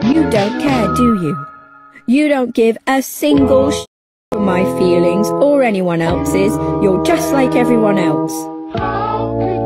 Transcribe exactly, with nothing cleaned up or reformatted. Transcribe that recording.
You don't care, do you? You don't give a single sh for my feelings or anyone else's. You're just like everyone else.